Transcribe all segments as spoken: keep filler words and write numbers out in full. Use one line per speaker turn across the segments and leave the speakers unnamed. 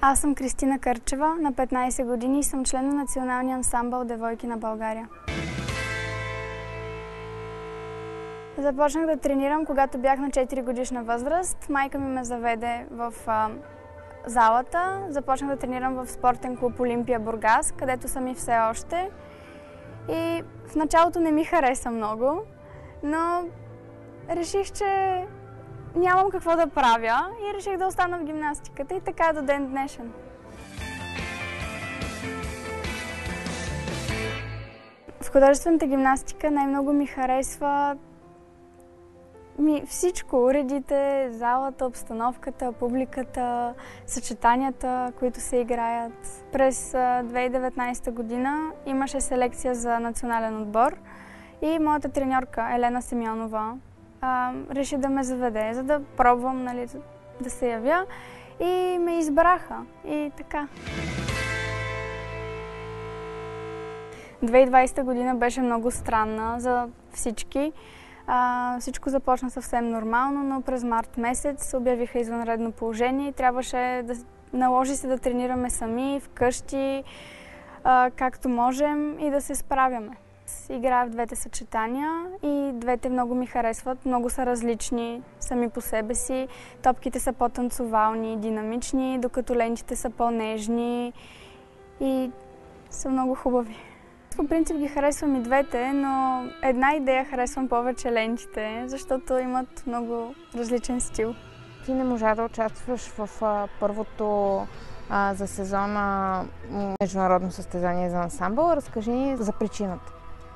Аз съм Кристина Кърчева, на петнайсет години и съм член на националния ансамбъл Девойки на България. Започнах да тренирам, когато бях на четири годишна възраст. Майка ми ме заведе в а, залата. Започнах да тренирам в спортен клуб Олимпия Бургас, където съм и все още. И в началото не ми хареса много, но реших, че нямам какво да правя и реших да остана в гимнастиката и така до ден днешен. В художествената гимнастика най-много ми харесва ми всичко. Уредите, залата, обстановката, публиката, съчетанията, които се играят. През две хиляди и деветнайсета година имаше селекция за национален отбор и моята треньорка Елена Семенова а, реши да ме заведе, за да пробвам, нали, да се явя, и ме избраха. И така. две хиляди и двайсета година беше много странна за всички. А, всичко започна съвсем нормално, но през март месец обявиха извънредно положение и трябваше да наложи се да тренираме сами, вкъщи, а, както можем и да се справяме. Играя в двете съчетания и двете много ми харесват, много са различни сами по себе си. Топките са по-танцовални, динамични, докато лентите са по-нежни и са много хубави. По принцип ги харесвам и двете, но една идея харесвам повече лентите, защото имат много различен стил.
Ти не можа да участваш в а, първото а, за сезона международно състезание за ансамбъл. Разкажи ни за причината.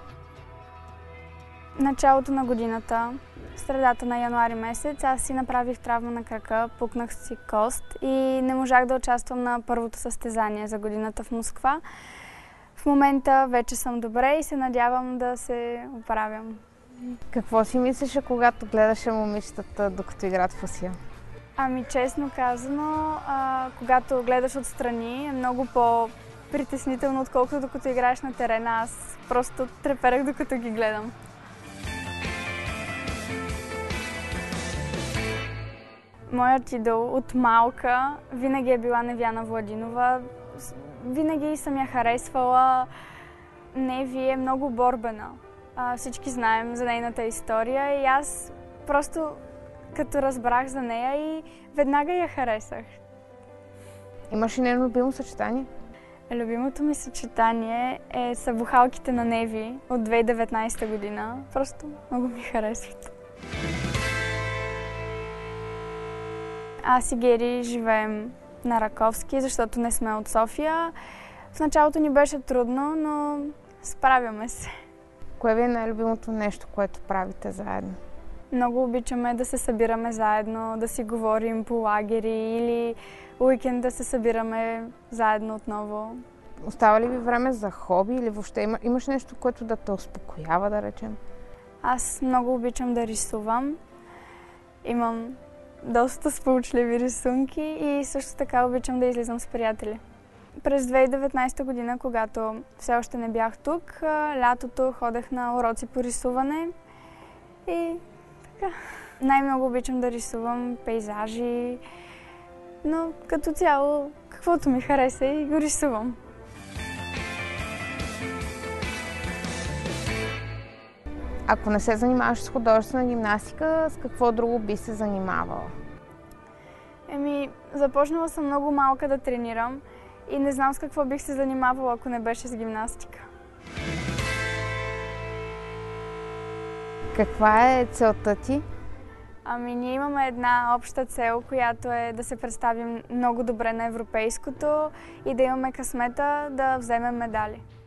Началото на годината, в средата на януари месец, аз си направих травма на крака, пукнах си кост и не можах да участвам на първото състезание за годината в Москва. В момента вече съм добре и се надявам да се оправям.
Какво си мислеше, когато гледаше момичетата, докато играят в Русия?
Ами честно казано, а, когато гледаш отстрани е много по-притеснително, отколкото докато играеш на терена. Аз просто треперах, докато ги гледам. Моят идол от малка винаги е била Невяна Владинова. Винаги съм я харесвала. Неви е много борбена. А, всички знаем за нейната история и аз просто като разбрах за нея и веднага я харесах.
Имаш ли нейно любимо съчетание?
Любимото ми съчетание е са бухалките на Неви от две хиляди и деветнайсета година. Просто много ми харесват. Аз и Гери живеем на Раковски, защото не сме от София. В началото ни беше трудно, но справяме се.
Кое ви е най-любимото нещо, което правите заедно?
Много обичаме да се събираме заедно, да си говорим по лагери или уикенд да се събираме заедно отново.
Остава ли ви време за хоби или въобще има, имаш нещо, което да те успокоява, да речем?
Аз много обичам да рисувам. Имам доста сполучливи рисунки и също така обичам да излизам с приятели. През две хиляди и деветнайсета година, когато все още не бях тук, лятото ходех на уроци по рисуване и така. Най-много обичам да рисувам пейзажи, но като цяло каквото ми хареса и го рисувам.
Ако не се занимаваш с художествена гимнастика, с какво друго би се занимавала?
Еми, започнала съм много малка да тренирам и не знам с какво бих се занимавала, ако не беше с гимнастика.
Каква е целта ти?
Ами, ние имаме една обща цел, която е да се представим много добре на европейското и да имаме късмета да вземем медали.